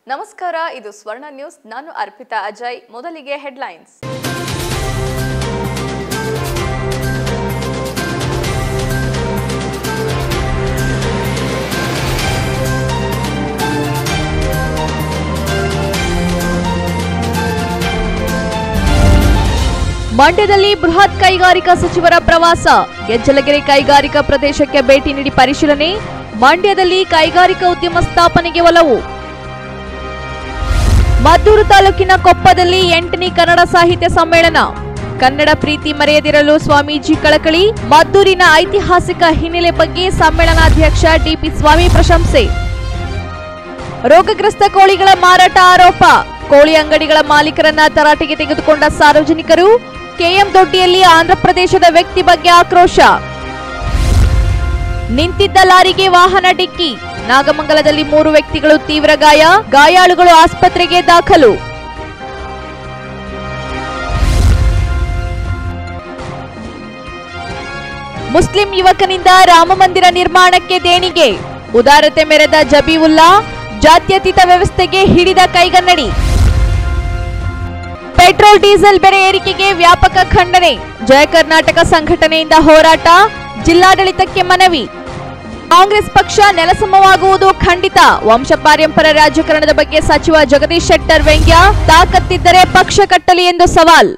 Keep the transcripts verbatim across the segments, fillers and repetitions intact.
ನಮಸ್ಕಾರ, ಇದು ಸ್ವರ್ಣ ನ್ಯೂಸ್. ನಾನು ಅರ್ಪಿತಾ ಅಜಯ್. ಮೊದಲಿಗೆ ಹೆಡ್ಲೈನ್ಸ್. ಮಂಡ್ಯದಲ್ಲಿ ಬೃಹತ್ ಕೈಗಾರಿಕಾ ಸಚಿವರ ಪ್ರವಾಸ. ಗೆಜ್ಜಲಗೆರೆ ಕೈಗಾರಿಕಾ ಪ್ರದೇಶಕ್ಕೆ ಭೇಟಿ ನೀಡಿ ಪರಿಶೀಲನೆ. ಮಂಡ್ಯದಲ್ಲಿ ಕೈಗಾರಿಕಾ ಉದ್ಯಮ ಸ್ಥಾಪನೆಗೆ ಒಲವು. ಮದ್ದೂರು ತಾಲೂಕಿನ ಕೊಪ್ಪದಲ್ಲಿ ಎಂಟನೇ ಕನ್ನಡ ಸಾಹಿತ್ಯ ಸಮ್ಮೇಳನ. ಕನ್ನಡ ಪ್ರೀತಿ ಮರೆಯದಿರಲು ಸ್ವಾಮೀಜಿ ಕಳಕಳಿ. ಮದ್ದೂರಿನ ಐತಿಹಾಸಿಕ ಹಿನ್ನೆಲೆ ಬಗ್ಗೆ ಸಮ್ಮೇಳನಾಧ್ಯಕ್ಷ ಡಿಪಿ ಸ್ವಾಮಿ ಪ್ರಶಂಸೆ. ರೋಗಗ್ರಸ್ತ ಕೋಳಿಗಳ ಮಾರಾಟ ಆರೋಪ. ಕೋಳಿ ಅಂಗಡಿಗಳ ಮಾಲೀಕರನ್ನ ತರಾಟೆಗೆ ತೆಗೆದುಕೊಂಡ ಸಾರ್ವಜನಿಕರು. ಕೆಎಂ ದೊಡ್ಡಿಯಲ್ಲಿ ಆಂಧ್ರಪ್ರದೇಶದ ವ್ಯಕ್ತಿ ಬಗ್ಗೆ ಆಕ್ರೋಶ. ನಿಂತಿದ್ದ ಲಾರಿಗೆ ವಾಹನ ಡಿಕ್ಕಿ. ನಾಗಮಂಗಲದಲ್ಲಿ ಮೂರು ವ್ಯಕ್ತಿಗಳು ತೀವ್ರ ಗಾಯ. ಗಾಯಾಳುಗಳು ಆಸ್ಪತ್ರೆಗೆ ದಾಖಲು. ಮುಸ್ಲಿಂ ಯುವಕನಿಂದ ರಾಮಮಂದಿರ ನಿರ್ಮಾಣಕ್ಕೆ ದೇಣಿಗೆ. ಉದಾರತೆ ಮೆರೆದ ಜಬೀವುಲ್ಲಾ. ಜಾತ್ಯತೀತ ವ್ಯವಸ್ಥೆಗೆ ಹಿಡಿದ ಕೈಗನ್ನಡಿ. ಪೆಟ್ರೋಲ್ ಡೀಸೆಲ್ ಬೆಲೆ ಏರಿಕೆಗೆ ವ್ಯಾಪಕ ಖಂಡನೆ. ಜಯ ಕರ್ನಾಟಕ ಸಂಘಟನೆಯಿಂದ ಹೋರಾಟ. ಜಿಲ್ಲಾಡಳಿತಕ್ಕೆ ಮನವಿ. ಕಾಂಗ್ರೆಸ್ ಪಕ್ಷ ನೆಲಸಮವಾಗುವುದು ಖಂಡಿತ. ವಂಶ ಪಾರಂಪರ ರಾಜಕಾರಣದ ಬಗ್ಗೆ ಸಚಿವ ಜಗದೀಶ್ ಶೆಟ್ಟರ್ ವ್ಯಂಗ್ಯ. ತಾಕತ್ತಿದ್ದರೆ ಪಕ್ಷ ಕಟ್ಟಲಿ ಎಂದು ಸವಾಲ್.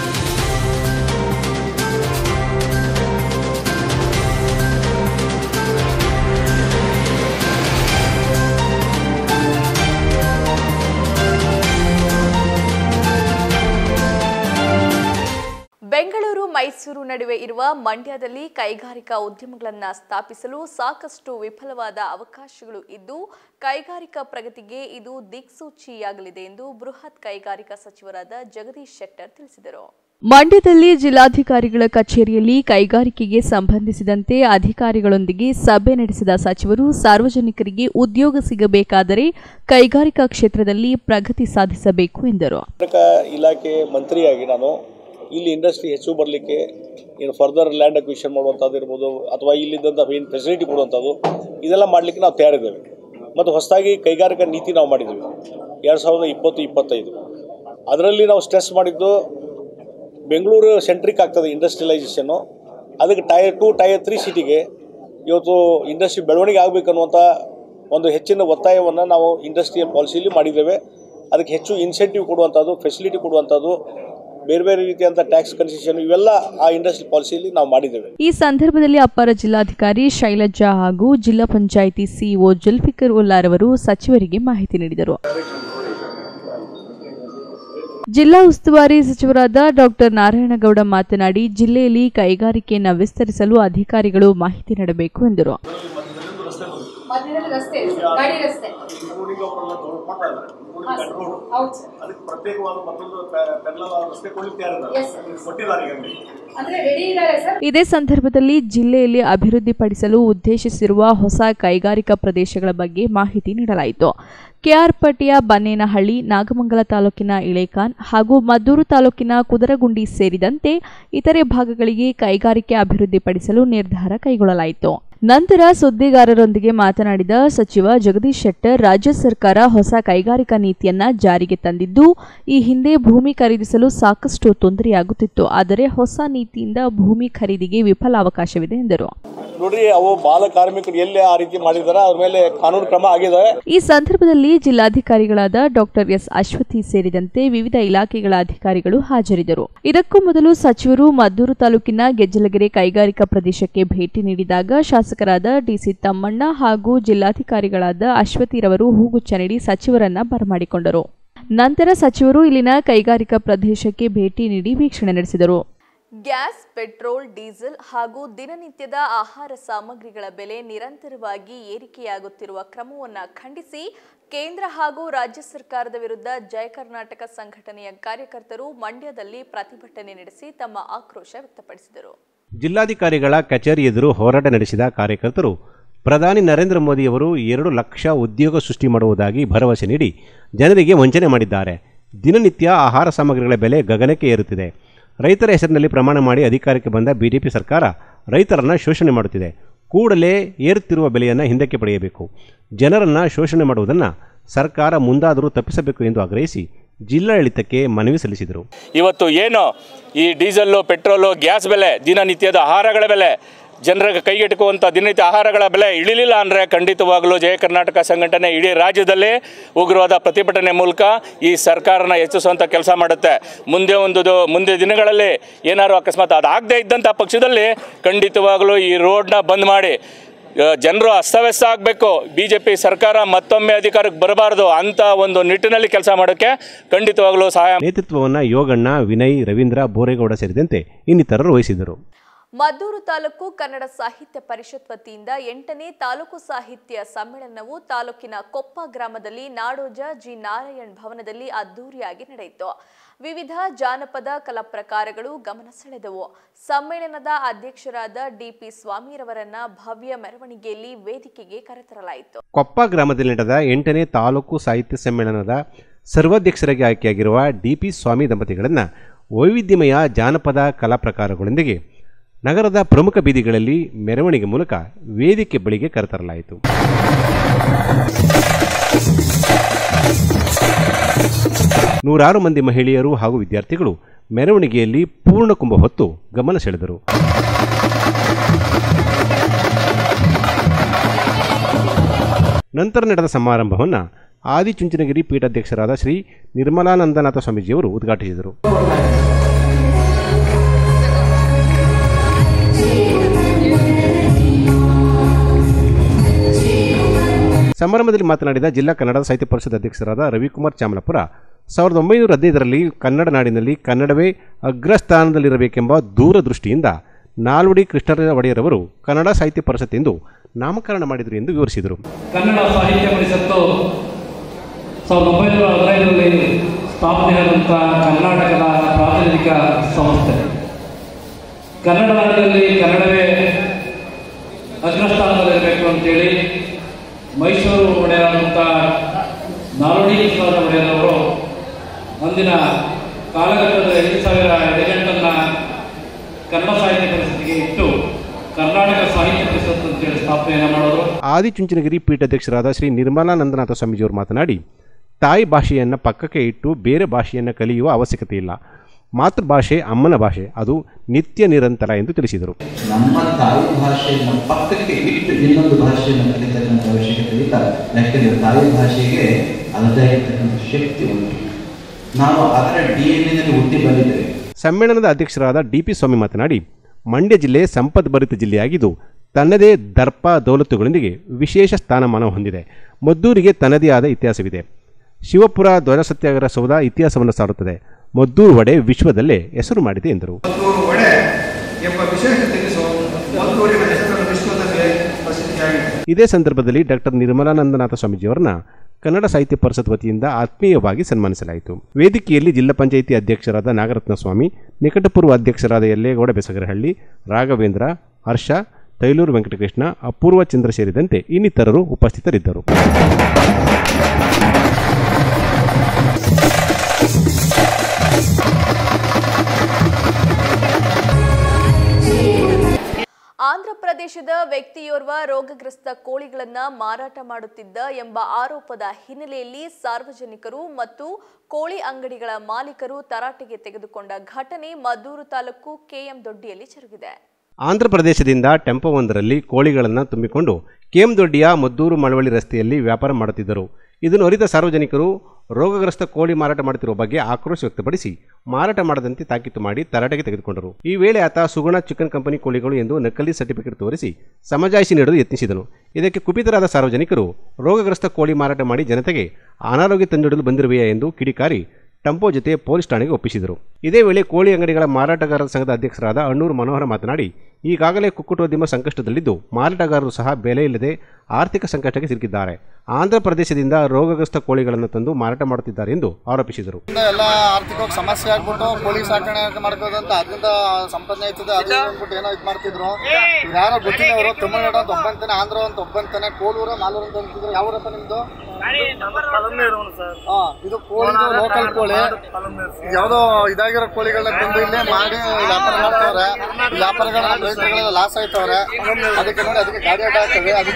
ಬೆಂಗಳೂರು ಮೈಸೂರು ನಡುವೆ ಇರುವ ಮಂಡ್ಯದಲ್ಲಿ ಕೈಗಾರಿಕಾ ಉದ್ಯಮಗಳನ್ನು ಸ್ಥಾಪಿಸಲು ಸಾಕಷ್ಟು ವಿಫಲವಾದ ಅವಕಾಶಗಳು ಇದ್ದು ಕೈಗಾರಿಕಾ ಪ್ರಗತಿಗೆ ಇದು ದಿಕ್ಸೂಚಿಯಾಗಲಿದೆ ಎಂದು ಬೃಹತ್ ಕೈಗಾರಿಕಾ ಸಚಿವರಾದ ಜಗದೀಶ್ ಶೆಟ್ಟರ್ ತಿಳಿಸಿದರು. ಮಂಡ್ಯದಲ್ಲಿ ಜಿಲ್ಲಾಧಿಕಾರಿಗಳ ಕಚೇರಿಯಲ್ಲಿ ಕೈಗಾರಿಕೆಗೆ ಸಂಬಂಧಿಸಿದಂತೆ ಅಧಿಕಾರಿಗಳೊಂದಿಗೆ ಸಭೆ ನಡೆಸಿದ ಸಚಿವರು ಸಾರ್ವಜನಿಕರಿಗೆ ಉದ್ಯೋಗ ಸಿಗಬೇಕಾದರೆ ಕೈಗಾರಿಕಾ ಕ್ಷೇತ್ರದಲ್ಲಿ ಪ್ರಗತಿ ಸಾಧಿಸಬೇಕು ಎಂದರು. ಇಲಾಖೆ ಮಂತ್ರಿಯಾಗಿ ನಾನು ಇಲ್ಲಿ ಇಂಡಸ್ಟ್ರಿ ಹೆಚ್ಚು ಬರಲಿಕ್ಕೆ ಏನು ಫರ್ದರ್ ಲ್ಯಾಂಡ್ ಅಕ್ವಿಷನ್ ಮಾಡುವಂಥದ್ದು ಇರ್ಬೋದು ಅಥವಾ ಇಲ್ಲಿದ್ದಂಥ ಏನು ಫೆಸಿಲಿಟಿ ಕೊಡುವಂಥದ್ದು ಇದೆಲ್ಲ ಮಾಡಲಿಕ್ಕೆ ನಾವು ತಯಾರಿದ್ದೇವೆ. ಮತ್ತು ಹೊಸದಾಗಿ ಕೈಗಾರಿಕಾ ನೀತಿ ನಾವು ಮಾಡಿದ್ದೀವಿ ಎರಡು ಸಾವಿರದ ಇಪ್ಪತ್ತು ಇಪ್ಪತ್ತೈದು. ಅದರಲ್ಲಿ ನಾವು ಸ್ಟ್ರೆಸ್ ಮಾಡಿದ್ದು ಬೆಂಗಳೂರು ಸೆಂಟ್ರಿಕ್ ಆಗ್ತದೆ ಇಂಡಸ್ಟ್ರಿಯಲೈಸೇಷನ್ನು. ಅದಕ್ಕೆ ಟೈರ್ ಟು ಟೈರ್ ತ್ರೀ ಸಿಟಿಗೆ ಇವತ್ತು ಇಂಡಸ್ಟ್ರಿ ಬೆಳವಣಿಗೆ ಆಗಬೇಕನ್ನುವಂಥ ಒಂದು ಹೆಚ್ಚಿನ ಒತ್ತಾಯವನ್ನು ನಾವು ಇಂಡಸ್ಟ್ರಿಯಲ್ ಪಾಲಿಸಿಯಲ್ಲಿ ಮಾಡಿದ್ದೇವೆ. ಅದಕ್ಕೆ ಹೆಚ್ಚು ಇನ್ಸೆಂಟಿವ್ ಕೊಡುವಂಥದ್ದು, ಫೆಸಿಲಿಟಿ ಕೊಡುವಂಥದ್ದು, ಬೇರೆ ಬೇರೆ ರೀತಿಯಂತ ಟ್ಯಾಕ್ಸ್ ಕನ್ಸೆಷನ್ ಇವೆಲ್ಲ ಆ ಇಂಡಸ್ಟ್ರಿ ಪಾಲಿಸಿಯಲ್ಲಿ ನಾವು ಮಾಡಿದ್ದೇವೆ. ಈ ಸಂದರ್ಭದಲ್ಲಿ ಅಪರ ಜಿಲ್ಲಾಧಿಕಾರಿ ಶೈಲಜಾ ಹಾಗೂ ಜಿಲ್ಲಾ ಪಂಚಾಯಿತಿ ಸಿಇಒ ಜುಲ್ಫಿಕರ್ ಉಲ್ಲಾರವರು ಸಚಿವರಿಗೆ ಮಾಹಿತಿ ನೀಡಿದರು. ಜಿಲ್ಲಾ ಉಸ್ತುವಾರಿ ಸಚಿವರಾದ ಡಾಕ್ಟರ್ ನಾರಾಯಣಗೌಡ ಮಾತನಾಡಿ, ಜಿಲ್ಲೆಯಲ್ಲಿ ಕೈಗಾರಿಕೆಯನ್ನು ವಿಸ್ತರಿಸಲು ಅಧಿಕಾರಿಗಳು ಮಾಹಿತಿ ನೀಡಬೇಕು ಎಂದರು. ಇದೇ ಸಂದರ್ಭದಲ್ಲಿ ಜಿಲ್ಲೆಯಲ್ಲಿ ಅಭಿವೃದ್ಧಿಪಡಿಸಲು ಉದ್ದೇಶಿಸಿರುವ ಹೊಸ ಕೈಗಾರಿಕಾ ಪ್ರದೇಶಗಳ ಬಗ್ಗೆ ಮಾಹಿತಿ ನೀಡಲಾಯಿತು. ಕೆಆರ್ಪೇಟೆಯ ಬನ್ನೇನಹಳ್ಳಿ, ನಾಗಮಂಗಲ ತಾಲೂಕಿನ ಇಳೇಕಾನ್ ಹಾಗೂ ಮದ್ದೂರು ತಾಲೂಕಿನ ಕುದರಗುಂಡಿ ಸೇರಿದಂತೆ ಇತರೆ ಭಾಗಗಳಿಗೆ ಕೈಗಾರಿಕೆ ಅಭಿವೃದ್ಧಿಪಡಿಸಲು ನಿರ್ಧಾರ ಕೈಗೊಳ್ಳಲಾಯಿತು. ನಂತರ ಸುದ್ದಿಗಾರರೊಂದಿಗೆ ಮಾತನಾಡಿದ ಸಚಿವ ಜಗದೀಶ್ ಶೆಟ್ಟರ್, ರಾಜ್ಯ ಸರ್ಕಾರ ಹೊಸ ಕೈಗಾರಿಕಾ ನೀತಿಯನ್ನ ಜಾರಿಗೆ ತಂದಿದ್ದು ಈ ಹಿಂದೆ ಭೂಮಿ ಖರೀದಿಸಲು ಸಾಕಷ್ಟು ತೊಂದರೆಯಾಗುತ್ತಿತ್ತು. ಆದರೆ ಹೊಸ ನೀತಿಯಿಂದ ಭೂಮಿ ಖರೀದಿಗೆ ವಿಫಲ ಅವಕಾಶವಿದೆ ಎಂದರು. ನೋಡ್ರಿ, ಅವು ಬಾಲ ಕಾರ್ಮಿಕರು ಎಲ್ಲಿ ಆ ರೀತಿ ಮಾಡಿದಾರೆ ಅವ್ರ ಮೇಲೆ ಕಾನೂನು ಕ್ರಮ ಆಗಿದೆ. ಈ ಸಂದರ್ಭದಲ್ಲಿ ಜಿಲ್ಲಾಧಿಕಾರಿಗಳಾದ ಡಾಕ್ಟರ್ ಎಸ್ ಅಶ್ವತಿ ಸೇರಿದಂತೆ ವಿವಿಧ ಇಲಾಖೆಗಳ ಅಧಿಕಾರಿಗಳು ಹಾಜರಿದ್ದರು. ಇದಕ್ಕೂ ಮೊದಲು ಸಚಿವರು ಮದ್ದೂರು ತಾಲೂಕಿನ ಗೆಜ್ಜಲಗೆರೆ ಕೈಗಾರಿಕಾ ಪ್ರದೇಶಕ್ಕೆ ಭೇಟಿ ನೀಡಿದಾಗ ಶಾಸಕರಾದ ಡಿಸಿ ತಮ್ಮಣ್ಣ ಹಾಗೂ ಜಿಲ್ಲಾಧಿಕಾರಿಗಳಾದ ಅಶ್ವತಿರವರು ಹೂಗುಚ್ಛ ನೀಡಿ ಸಚಿವರನ್ನ ಬರಮಾಡಿಕೊಂಡರು. ನಂತರ ಸಚಿವರು ಇಲ್ಲಿನ ಕೈಗಾರಿಕಾ ಪ್ರದೇಶಕ್ಕೆ ಭೇಟಿ ನೀಡಿ ವೀಕ್ಷಣೆ ನಡೆಸಿದರು. ಗ್ಯಾಸ್, ಪೆಟ್ರೋಲ್, ಡೀಸೆಲ್ ಹಾಗೂ ದಿನನಿತ್ಯದ ಆಹಾರ ಸಾಮಗ್ರಿಗಳ ಬೆಲೆ ನಿರಂತರವಾಗಿ ಏರಿಕೆಯಾಗುತ್ತಿರುವ ಕ್ರಮವನ್ನು ಖಂಡಿಸಿ ಕೇಂದ್ರ ಹಾಗೂ ರಾಜ್ಯ ಸರ್ಕಾರದ ವಿರುದ್ಧ ಜಯ ಕರ್ನಾಟಕ ಸಂಘಟನೆಯ ಕಾರ್ಯಕರ್ತರು ಮಂಡ್ಯದಲ್ಲಿ ಪ್ರತಿಭಟನೆ ನಡೆಸಿ ತಮ್ಮ ಆಕ್ರೋಶ ವ್ಯಕ್ತಪಡಿಸಿದರು. ಜಿಲ್ಲಾಧಿಕಾರಿಗಳ ಕಚೇರಿ ಎದುರು ಹೋರಾಟ ನಡೆಸಿದ ಕಾರ್ಯಕರ್ತರು ಪ್ರಧಾನಿ ನರೇಂದ್ರ ಮೋದಿಯವರು ಎರಡು ಲಕ್ಷ ಉದ್ಯೋಗ ಸೃಷ್ಟಿ ಮಾಡುವುದಾಗಿ ಭರವಸೆ ನೀಡಿ ಜನರಿಗೆ ವಂಚನೆ ಮಾಡಿದ್ದಾರೆ. ದಿನನಿತ್ಯ ಆಹಾರ ಸಾಮಗ್ರಿಗಳ ಬೆಲೆ ಗಗನಕ್ಕೆ ಏರುತ್ತಿದೆ. ರೈತರ ಹೆಸರಿನಲ್ಲಿ ಪ್ರಮಾಣ ಮಾಡಿ ಅಧಿಕಾರಕ್ಕೆ ಬಂದ ಬಿಜೆಪಿ ಸರ್ಕಾರ ರೈತರನ್ನು ಶೋಷಣೆ ಮಾಡುತ್ತಿದೆ. ಕೂಡಲೇ ಏರುತ್ತಿರುವ ಬೆಲೆಯನ್ನು ಹಿಂದಕ್ಕೆ ಪಡೆಯಬೇಕು. ಜನರನ್ನು ಶೋಷಣೆ ಮಾಡುವುದನ್ನು ಸರ್ಕಾರ ಮುಂದಾದರೂ ತಪ್ಪಿಸಬೇಕು ಎಂದು ಆಗ್ರಹಿಸಿ ಜಿಲ್ಲಾಡಳಿತಕ್ಕೆ ಮನವಿ ಸಲ್ಲಿಸಿದರು. ಇವತ್ತು ಏನು ಈ ಡೀಸೆಲ್ಲು, ಪೆಟ್ರೋಲು, ಗ್ಯಾಸ್ ಬೆಲೆ, ದಿನನಿತ್ಯದ ಆಹಾರಗಳ ಬೆಲೆ, ಜನರಿಗೆ ಕೈಗೆಟುಕುವಂಥ ದಿನನಿತ್ಯ ಆಹಾರಗಳ ಬೆಲೆ ಇಳಿಲಿಲ್ಲ ಅಂದರೆ ಖಂಡಿತವಾಗಲೂ ಜಯ ಕರ್ನಾಟಕ ಸಂಘಟನೆ ಇಡೀ ರಾಜ್ಯದಲ್ಲಿ ಉಗ್ರವಾದ ಪ್ರತಿಭಟನೆ ಮೂಲಕ ಈ ಸರ್ಕಾರನ ಹೆಚ್ಚಿಸುವಂಥ ಕೆಲಸ ಮಾಡುತ್ತೆ. ಮುಂದೆ ಒಂದು ಮುಂದೆ ದಿನಗಳಲ್ಲಿ ಏನಾದ್ರು ಅಕಸ್ಮಾತ್ ಅದಾಗದೇ ಇದ್ದಂಥ ಪಕ್ಷದಲ್ಲಿ ಖಂಡಿತವಾಗಲೂ ಈ ರೋಡ್ನ ಬಂದ್ ಮಾಡಿ ಜನರು ಅಸ್ತವ್ಯಸ್ತ ಆಗಬೇಕು, ಬಿ ಜೆ ಪಿ ಸರ್ಕಾರ ಮತ್ತೊಮ್ಮೆ ಅಧಿಕಾರಕ್ಕೆ ಬರಬಾರ್ದು ಅಂತ ಒಂದು ನಿಟ್ಟಿನಲ್ಲಿ ಕೆಲಸ ಮಾಡೋಕ್ಕೆ ಖಂಡಿತವಾಗಲೂ ಸಹಾಯ. ನೇತೃತ್ವವನ್ನು ಯೋಗಣ್ಣ, ವಿನಯ್, ರವೀಂದ್ರ, ಬೋರೇಗೌಡ ಸೇರಿದಂತೆ ಇನ್ನಿತರರು ವಹಿಸಿದರು. ಮದ್ದೂರು ತಾಲೂಕು ಕನ್ನಡ ಸಾಹಿತ್ಯ ಪರಿಷತ್ ವತಿಯಿಂದ ಎಂಟನೇ ತಾಲೂಕು ಸಾಹಿತ್ಯ ಸಮ್ಮೇಳನವು ತಾಲೂಕಿನ ಕೊಪ್ಪ ಗ್ರಾಮದಲ್ಲಿ ನಾಡೋಜ ಜಿ ನಾರಾಯಣ್ ಭವನದಲ್ಲಿ ಅದ್ದೂರಿಯಾಗಿ ನಡೆಯಿತು. ವಿವಿಧ ಜಾನಪದ ಕಲಾ ಪ್ರಕಾರಗಳು ಗಮನ ಸೆಳೆದವು. ಸಮ್ಮೇಳನದ ಅಧ್ಯಕ್ಷರಾದ ಡಿಪಿ ಸ್ವಾಮಿರವರನ್ನ ಭವ್ಯ ಮೆರವಣಿಗೆಯಲ್ಲಿ ವೇದಿಕೆಗೆ ಕರೆತರಲಾಯಿತು. ಕೊಪ್ಪ ಗ್ರಾಮದಲ್ಲಿ ನಡೆದ ಎಂಟನೇ ತಾಲೂಕು ಸಾಹಿತ್ಯ ಸಮ್ಮೇಳನದ ಸರ್ವಾಧ್ಯಕ್ಷರಾಗಿ ಆಯ್ಕೆಯಾಗಿರುವ ಡಿಪಿ ಸ್ವಾಮಿ ದಂಪತಿಗಳನ್ನು ವೈವಿಧ್ಯಮಯ ಜಾನಪದ ಕಲಾ ಪ್ರಕಾರಗಳೊಂದಿಗೆ ನಗರದ ಪ್ರಮುಖ ಬೀದಿಗಳಲ್ಲಿ ಮೆರವಣಿಗೆ ಮೂಲಕ ವೇದಿಕೆ ಬಳಿಗೆ ಕರೆತರಲಾಯಿತು. ನೂರಾರು ಮಂದಿ ಮಹಿಳೆಯರು ಹಾಗೂ ವಿದ್ಯಾರ್ಥಿಗಳು ಮೆರವಣಿಗೆಯಲ್ಲಿ ಪೂರ್ಣಕುಂಭ ಹೊತ್ತು ಗಮನ ಸೆಳೆದರು. ನಂತರ ನಡೆದ ಸಮಾರಂಭವನ್ನು ಆದಿಚುಂಚನಗಿರಿ ಪೀಠಾಧ್ಯಕ್ಷರಾದ ಶ್ರೀ ನಿರ್ಮಲಾನಂದನಾಥ ಸ್ವಾಮೀಜಿಯವರು ಉದ್ಘಾಟಿಸಿದರು. ಸಮಾರಂಭದಲ್ಲಿ ಮಾತನಾಡಿದ ಜಿಲ್ಲಾ ಕನ್ನಡ ಸಾಹಿತ್ಯ ಪರಿಷತ್ ಅಧ್ಯಕ್ಷರಾದ ರವಿಕುಮಾರ್ ಚಾಮಲಾಪುರ, ಸಾವಿರದ ಒಂಬೈನೂರ ಹದಿನೈದರಲ್ಲಿ ಕನ್ನಡ ನಾಡಿನಲ್ಲಿ ಕನ್ನಡವೇ ಅಗ್ರಸ್ಥಾನದಲ್ಲಿರಬೇಕೆಂಬ ದೂರದೃಷ್ಟಿಯಿಂದ ನಾಲ್ವಡಿ ಕೃಷ್ಣರಾಜ ಒಡೆಯರವರು ಕನ್ನಡ ಸಾಹಿತ್ಯ ಪರಿಷತ್ ಎಂದು ನಾಮಕರಣ ಮಾಡಿದರು ಎಂದು ವಿವರಿಸಿದರು. ಕನ್ನಡ ಸಾಹಿತ್ಯ ಪರಿಷತ್ತು ಸಾವಿರದ ಒಂಬೈನೂರ ಹದಿನೈದರಲ್ಲಿ ಸ್ಥಾಪನೆಯಾದಂಥ ಕರ್ನಾಟಕದ ಪ್ರಾತಿನಿಧಿಕ ಸಂಸ್ಥೆ. ಕನ್ನಡ ನಾಡಿನಲ್ಲಿ ಕನ್ನಡವೇ ಅಗ್ರಸ್ಥಾನದಲ್ಲಿರಬೇಕು ಅಂತೇಳಿ ಮೈಸೂರು ಒಡೆಯರಾದಂಥ ನಾಲ್ವಡಿ ಕೃಷ್ಣರಾಜ ಒಡೆಯರವರು ಅಂದಿನ ಕಾಲಘಟ್ಟದ ಎಂಟು ಸಾವಿರ ಎಡೆಗಂಟನ್ನು ಕನ್ನಡ ಸಾಹಿತ್ಯ ಪರಿಷತ್ತಿಗೆ ಇಟ್ಟು ಕರ್ನಾಟಕ ಸಾಹಿತ್ಯ ಪರಿಷತ್ ಅಂತೇಳಿ ಸ್ಥಾಪನೆಯನ್ನು ಮಾಡೋರು. ಆದಿಚುಂಚನಗಿರಿ ಪೀಠಾಧ್ಯಕ್ಷರಾದ ಶ್ರೀ ನಿರ್ಮಲಾನಂದನಾಥ ಸ್ವಾಮೀಜಿಯವರು ಮಾತನಾಡಿ, ತಾಯಿ ಭಾಷೆಯನ್ನು ಪಕ್ಕಕ್ಕೆ ಇಟ್ಟು ಬೇರೆ ಭಾಷೆಯನ್ನು ಕಲಿಯುವ ಅವಶ್ಯಕತೆ ಇಲ್ಲ. ಮಾತೃಭಾಷೆ ಅಮ್ಮನ ಭಾಷೆ, ಅದು ನಿತ್ಯ ನಿರಂತರ ಎಂದು ತಿಳಿಸಿದರು. ನಮ್ಮ ತಾಯಿ ಭಾಷೆಯನ್ನು ಪಕ್ಕಕ್ಕೆ ಇಟ್ಟು ಇನ್ನೊಂದು ಭಾಷೆಯನ್ನು ಕಲಿತಕ್ಕಂಥ ಅವಶ್ಯಕತೆ ಇಲ್ಲ. ಯಾಕೆಂದರೆ ತಾಯಿ ಭಾಷೆಗೆ ಅದರದೇ ಇರತಕ್ಕಂಥ ಶಕ್ತಿ ಉಂಟು. ನಾವು ಅದರ ಡಿ ಎನ್ ಎನಲ್ಲಿ ಹುಟ್ಟಿ ಬಂದಿದ್ದೇವೆ. ಸಮ್ಮೇಳನದ ಅಧ್ಯಕ್ಷರಾದ ಡಿಪಿ ಸ್ವಾಮಿ ಮಾತನಾಡಿ, ಮಂಡ್ಯ ಜಿಲ್ಲೆ ಸಂಪದ್ಭರಿತ ಜಿಲ್ಲೆಯಾಗಿದ್ದು ತನ್ನದೇ ದರ್ಪ ದೌಲತ್ತುಗಳೊಂದಿಗೆ ವಿಶೇಷ ಸ್ಥಾನಮಾನ ಹೊಂದಿದೆ. ಮದ್ದೂರಿಗೆ ತನ್ನದೇ ಆದ ಇತಿಹಾಸವಿದೆ. ಶಿವಪುರ ಧ್ವಜ ಸತ್ಯಾಗ್ರಹ ಸೌಧ ಇತಿಹಾಸವನ್ನು ಸಾರುತ್ತದೆ. ಮದ್ದೂರು ವಡೆ ವಿಶ್ವದಲ್ಲೇ ಹೆಸರು ಮಾಡಿದೆ ಎಂದರು. ಇದೇ ಸಂದರ್ಭದಲ್ಲಿ ಡಾಕ್ಟರ್ ನಿರ್ಮಲಾನಂದನಾಥ ಸ್ವಾಮೀಜಿಯವರನ್ನ ಕನ್ನಡ ಸಾಹಿತ್ಯ ಪರಿಷತ್ ವತಿಯಿಂದ ಆತ್ಮೀಯವಾಗಿ ಸನ್ಮಾನಿಸಲಾಯಿತು. ವೇದಿಕೆಯಲ್ಲಿ ಜಿಲ್ಲಾ ಪಂಚಾಯಿತಿ ಅಧ್ಯಕ್ಷರಾದ ನಾಗರತ್ನ ಸ್ವಾಮಿ, ನಿಕಟಪೂರ್ವ ಅಧ್ಯಕ್ಷರಾದ ಯಲ್ಲೇಗೌಡ ಬೆಸಗರಹಳ್ಳಿ, ರಾಘವೇಂದ್ರ, ಹರ್ಷ, ತೈಲೂರು ವೆಂಕಟಕೃಷ್ಣ, ಅಪೂರ್ವ ಚಂದ್ರ ಸೇರಿದಂತೆ ಇನ್ನಿತರರು ಉಪಸ್ಥಿತರಿದ್ದರು. ಆಂಧ್ರಪ್ರದೇಶದ ವ್ಯಕ್ತಿಯೋರ್ವ ರೋಗಗ್ರಸ್ತ ಕೋಳಿಗಳನ್ನ ಮಾರಾಟ ಮಾಡುತ್ತಿದ್ದ ಎಂಬ ಆರೋಪದ ಹಿನ್ನೆಲೆಯಲ್ಲಿ ಸಾರ್ವಜನಿಕರು ಮತ್ತು ಕೋಳಿ ಅಂಗಡಿಗಳ ಮಾಲೀಕರು ತರಾಟೆಗೆ ತೆಗೆದುಕೊಂಡ ಘಟನೆ ಮದ್ದೂರು ತಾಲೂಕು ಕೆಎಂ ದೊಡ್ಡಿಯಲ್ಲಿ ಜರುಗಿದೆ. ಆಂಧ್ರಪ್ರದೇಶದಿಂದ ಟೆಂಪೋವೊಂದರಲ್ಲಿ ಕೋಳಿಗಳನ್ನು ತುಂಬಿಕೊಂಡು ಕೆಎಂ ದೊಡ್ಡಿಯ ಮದ್ದೂರು ಮಳವಳ್ಳಿ ರಸ್ತೆಯಲ್ಲಿ ವ್ಯಾಪಾರ ಮಾಡುತ್ತಿದ್ದರು. ಇದನ್ನು ಅರಿತ ಸಾರ್ವಜನಿಕರು ರೋಗಗ್ರಸ್ತ ಕೋಳಿ ಮಾರಾಟ ಮಾಡುತ್ತಿರುವ ಬಗ್ಗೆ ಆಕ್ರೋಶ ವ್ಯಕ್ತಪಡಿಸಿ ಮಾರಾಟ ಮಾಡದಂತೆ ತಾಕೀತು ಮಾಡಿ ತರಾಟೆಗೆ ತೆಗೆದುಕೊಂಡರು. ಈ ವೇಳೆ ಆತ ಸುಗುಣ ಚಿಕನ್ ಕಂಪನಿ ಕೋಳಿಗಳು ಎಂದು ನಕಲಿ ಸರ್ಟಿಫಿಕೇಟ್ ತೋರಿಸಿ ಸಮಜಾಯಿಷಿ ನೀಡಲು ಯತ್ನಿಸಿದನು. ಇದಕ್ಕೆ ಕುಪಿತರಾದ ಸಾರ್ವಜನಿಕರು ರೋಗಗ್ರಸ್ತ ಕೋಳಿ ಮಾರಾಟ ಮಾಡಿ ಜನತೆಗೆ ಅನಾರೋಗ್ಯ ತಂದಿಡಲು ಬಂದಿರುವೆಯಾ ಎಂದು ಕಿಡಿಕಾರಿ ಟೆಂಪೋ ಜೊತೆ ಪೊಲೀಸ್ ಠಾಣೆಗೆ ಒಪ್ಪಿಸಿದರು. ಇದೇ ವೇಳೆ ಕೋಳಿ ಅಂಗಡಿಗಳ ಮಾರಾಟಗಾರರ ಸಂಘದ ಅಧ್ಯಕ್ಷರಾದ ಅಣ್ಣೂರು ಮನೋಹರ ಮಾತನಾಡಿ, ಈಗಾಗಲೇ ಕುಕ್ಕುಟೋದ್ಯಮ ಸಂಕಷ್ಟದಲ್ಲಿದ್ದು ಮಾರಾಟಗಾರರು ಸಹ ಬೆಲೆ ಇಲ್ಲದೆ ಆರ್ಥಿಕ ಸಂಕಷ್ಟಕ್ಕೆ ಸಿಲುಕಿದ್ದಾರೆ. ಆಂಧ್ರಪ್ರದೇಶದಿಂದ ರೋಗಗ್ರಸ್ತ ಕೋಳಿಗಳನ್ನು ತಂದು ಮಾರಾಟ ಮಾಡುತ್ತಿದ್ದಾರೆ ಎಂದು ಆರೋಪಿಸಿದರು. ಎಲ್ಲ ಆರ್ಥಿಕವಾಗಿ ಸಮಸ್ಯೆ ಆಗ್ಬಿಟ್ಟು ಕೋಳಿ ಸಾಕಣೆ ಮಾಡ್ಕೋದಂತ ಅದರಿಂದ ಸಂಪಾದನೆ ಆಯ್ತದೆ ಅದು ಅಂದ್ಬಿಟ್ಟು ಏನೋ ಇದು ಮಾಡ್ತಿದ್ರು. ಇವ್ರು ಯಾರೋ ಗೊತ್ತಿಲ್ಲ, ಅವರು ತಮಿಳ್ನಾಡು ಅಂತ ಒಬ್ಬಂತಾನೆ, ಆಂಧ್ರ ಅಂತ ಒಬ್ಬಂತಾನೆ, ಕೋಲೂರು ಮಾಲೂರು ಅಂತ ಅಂತಿದ್ರು. ಯಾವೂರಪ್ಪ ನಿಮ್ದು? ಇದು ಕೋಳಿ ಲೋಕಲ್ ಕೋಳಿ, ಯಾವುದೋ ಇದಾಗಿರೋ ಕೋಳಿಗಳನ್ನ ತಂದು ಇಲ್ಲೇ ಮಾಡಿ ವ್ಯಾಪಾರ ಮಾಡ್ತವ್ರೆ. ವ್ಯಾಪಾರಗಳ ರೈತರುಗಳೆಲ್ಲ ಲಾಸ್ ಆಯ್ತವ್ರೆ. ಅದಕ್ಕೆ ನೋಡಿ ಅದಕ್ಕೆ ಗಾಡಿ ಅಡ್ಡ ಆಗ್ತವೆ. ಅದಕ್ಕೆ